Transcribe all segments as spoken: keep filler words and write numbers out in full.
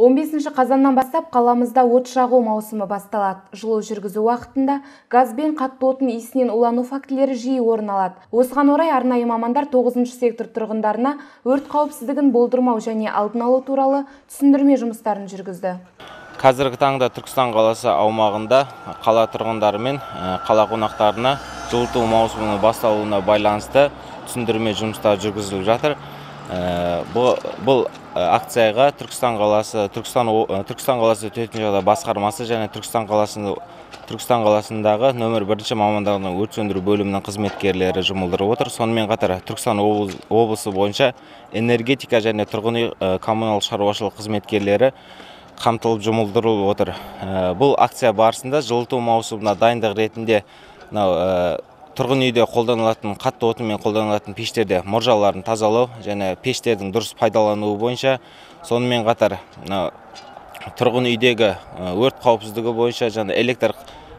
он бесінші қазаннан бастап қаламызда от жағу маусымы басталады. Жылу жүргізу уақытында газ бен қатты отын иісінен улану фактілері жиі орын алады. Осыған орай арнайы мамандар тоғызыншы сектор тұрғындарына өрт қауіпсіздігін болдырмау және алдын алу туралы түсіндірме жұмыстарын жүргізді. Қазіргі таңда Түркістан қаласы аумағында қала тұрғындары мен қала қонақтарына жылыту маусымының басталуына байланысты түсіндірме жұмыстары жүргізіліп жатыр. Бұл, бұл акцияға Түркістан қаласы, Түркістан, Түркістан қаласы төтенше жағдай басқармасы және Түркістан қаласында Түркістан қаласындағы нөмір бірінші мамандардың өрт сөндіру бөлімінің қызметкерлері жұмылдырып отыр. Сонымен қатар Түркістан облысы бойынша энергетика және тұрғын үй коммуналдық шаруашылық қызметкерлері қамтылып жұмылдырылып отыр. Бұл акция барысында жылыту маусымына дайындық ретінде тұрғын үйде қолданылатын қатты отынмен қолданылатын пештерде мұржаларын тазалау және пештердің дұрыс пайдалануы бойынша, сонымен қатар тұрғын үйдегі өрт қауіпсіздігі бойынша және электр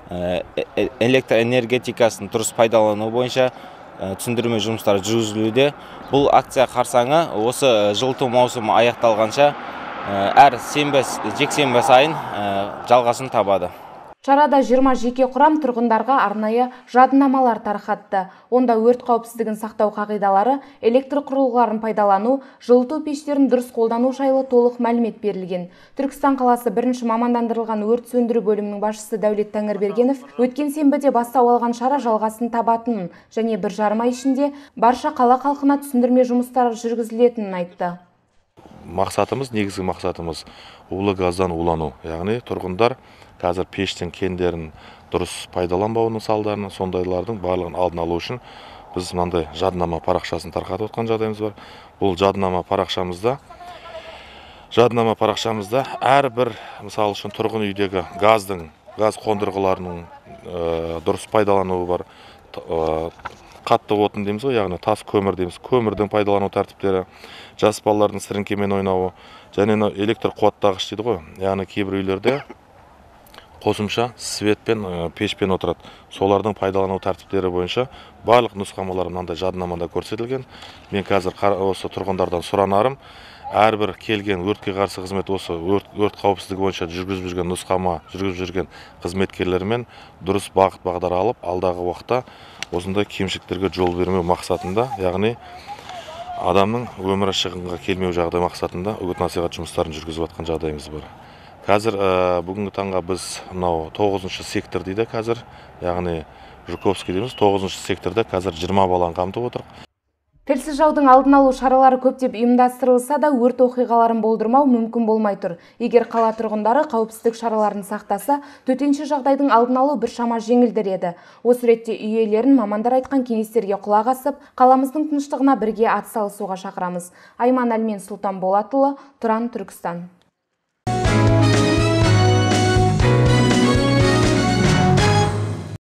электр энергетикасын дұрыс пайдалану бойынша түсіндірме жұмыстары жүргізілуде. Бұл акция қарсаңы осы жылыту маусымы аяқталғанша әр сенбі жексенбі сайын жалғасын табады. Шарада жиырма жеке құрам тұрғындарға арнайы жадынамалар тарқатты. Онда өрт қауіпсіздігін сақтау қағидалары, электр құрылғыларын пайдалану, жылыту пештерін дұрыс қолдану жайлы толық мәлімет берілген. Түркістан қаласы бірінші мамандандырылған өрт сөндіру бөлімінің басшысы Дәулет Тәңірбергенов өткен сенбіде бастау алған шара жалғасын табатынын және бір жарым ай ішінде барша қала халқына түсіндірме жұмыстары жүргізілетінін айтты. Мақсатымыз, негізгі мақсатымыз улы газдан улану, яғни тұрғындар қазір пештің кендерін дұрыс пайдаланбауының салдарынан сондайлардың барлығын алдын алу үшін біз мынандай жадынама парақшасын тарқатып отқан жағдайымыз бар. Бұл жадынама парақшамызда жадынама парақшамызда әрбір мысал үшін тұрғын үйдегі газдың, газ қондырғыларының дұрыс пайдалануы бар. Қатты отын дейміз ғой, яғни тас көмір дейміз, көмірдің пайдалану тәртіптері, жас балалардың сіріңкемен ойнауы және электр қуаттағыш дейді ғой, яғни кейбір үйлерде қосымша светпен, пешпен отырады. Солардың пайдалану тәртіптері бойынша барлық нұсқамалар мынандай жадынамада көрсетілген. Мен қазір осы тұрғындардан сұранарым, әрбір келген өртке қарсы қызмет осы өрт, өрт қауіпсіздігі бойынша жүргізіп жүрген нұсқама, жүргізіп жүрген қызметкерлермен дұрыс бағыт бағдар алып, алдағы уақытта осындай кемшіліктерге жол бермеу мақсатында, яғни адамның өмірі шығынға келмеу жағдай мақсатында үгіт насихат жұмыстарын жүргізіп жатқан жағдайымыз бар. Қазір бүгінгі таңға біз мынау тоғызыншы сектор дейді қазір, яғни Жуковский дейміз, тоғызыншы секторда қазір жиырма баланы қамтып отыр. Тілсіз жаудың алдын алу шаралары көптеп ұйымдастырылса да өрт оқиғаларын болдырмау мүмкін болмай тұр. Егер қала тұрғындары қауіпсіздік шараларын сақтаса, төтенше жағдайдың алдын алу біршама жеңілдер еді. Осы ретте үй иелерін мамандар айтқан кеңестерге құлақ асып, қаламыздың тыныштығына бірге атсалысуға шақырамыз. Айман Әлмен, Сұлтан Болатұлы, Тұран, Түркістан.